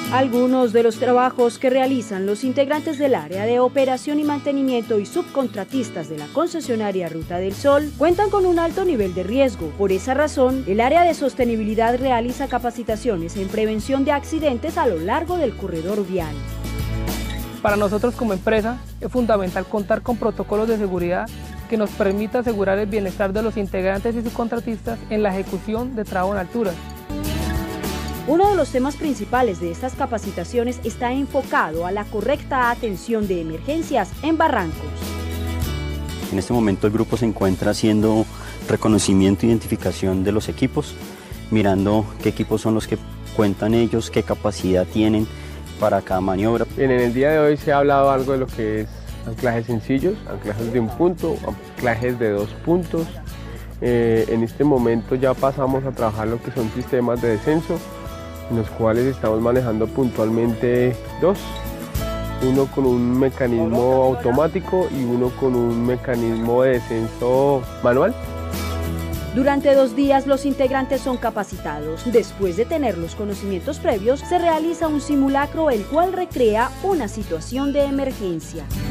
Algunos de los trabajos que realizan los integrantes del área de operación y mantenimiento y subcontratistas de la concesionaria Ruta del Sol cuentan con un alto nivel de riesgo. Por esa razón, el área de sostenibilidad realiza capacitaciones en prevención de accidentes a lo largo del corredor vial. Para nosotros como empresa es fundamental contar con protocolos de seguridad que nos permita asegurar el bienestar de los integrantes y subcontratistas en la ejecución de trabajo en altura. Uno de los temas principales de estas capacitaciones está enfocado a la correcta atención de emergencias en barrancos. En este momento el grupo se encuentra haciendo reconocimiento e identificación de los equipos, mirando qué equipos son los que cuentan ellos, qué capacidad tienen para cada maniobra. Bien, en el día de hoy se ha hablado algo de lo que es anclajes sencillos, anclajes de un punto, anclajes de 2 puntos. En este momento ya pasamos a trabajar lo que son sistemas de descenso, en los cuales estamos manejando puntualmente 2, uno con un mecanismo automático y uno con un mecanismo de descenso manual. Durante 2 días los integrantes son capacitados. Después de tener los conocimientos previos, se realiza un simulacro el cual recrea una situación de emergencia.